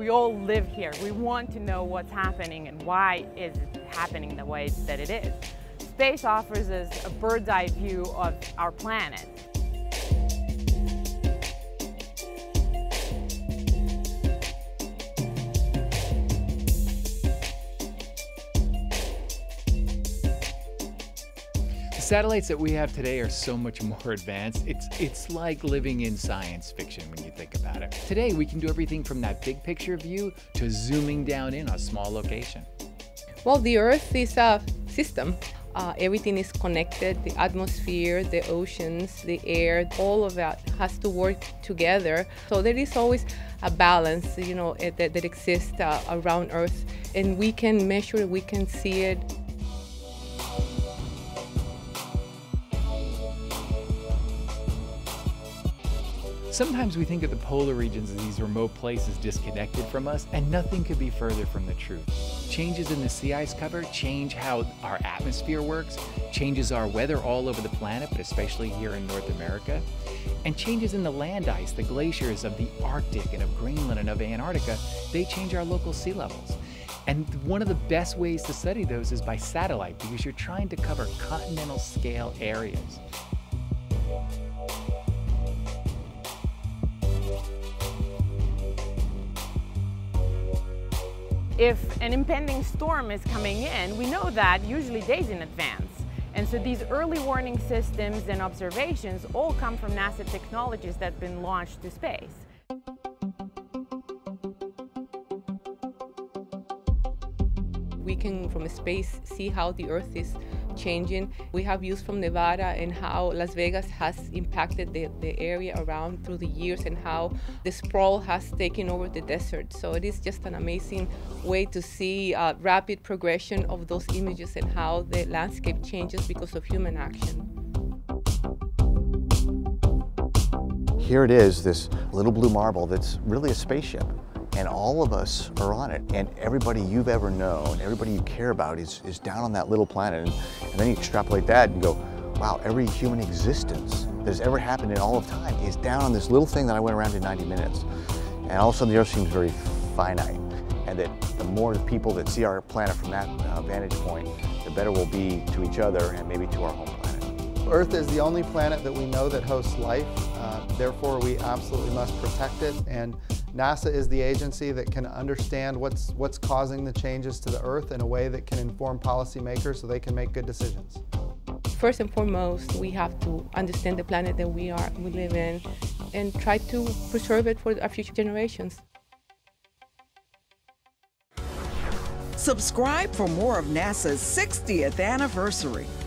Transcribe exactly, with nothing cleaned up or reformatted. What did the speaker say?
We all live here. We want to know what's happening and why is it happening the way that it is. Space offers us a bird's eye view of our planet. The satellites that we have today are so much more advanced. It's, it's like living in science fiction when you think about it. Today, we can do everything from that big picture view to zooming down in on a small location. Well, the Earth is a system. Uh, everything is connected, the atmosphere, the oceans, the air, all of that has to work together. So there is always a balance, you know, that, that exists uh, around Earth, and we can measure it, we can see it. Sometimes we think of the polar regions as these remote places disconnected from us, and nothing could be further from the truth. Changes in the sea ice cover change how our atmosphere works, changes our weather all over the planet, but especially here in North America. And changes in the land ice, the glaciers of the Arctic and of Greenland and of Antarctica, they change our local sea levels. And one of the best ways to study those is by satellite, because you're trying to cover continental scale areas. If an impending storm is coming in, we know that usually days in advance. And so these early warning systems and observations all come from NASA technologies that have been launched to space. We can, from space, see how the Earth is changing. We have views from Nevada and how Las Vegas has impacted the, the area around through the years and how the sprawl has taken over the desert. So it is just an amazing way to see uh, rapid progression of those images and how the landscape changes because of human action. Here it is, this little blue marble that's really a spaceship. And all of us are on it. And everybody you've ever known, everybody you care about is, is down on that little planet. And, and then you extrapolate that and go, wow, every human existence that has ever happened in all of time is down on this little thing that I went around in ninety minutes. And all of a sudden the Earth seems very finite. And that the more people that see our planet from that uh, vantage point, the better we'll be to each other and maybe to our home planet. Earth is the only planet that we know that hosts life. Uh, therefore, we absolutely must protect it. And NASA is the agency that can understand what's, what's causing the changes to the Earth in a way that can inform policymakers so they can make good decisions. First and foremost, we have to understand the planet that we are, we live in, and try to preserve it for our future generations. Subscribe for more of NASA's sixtieth anniversary.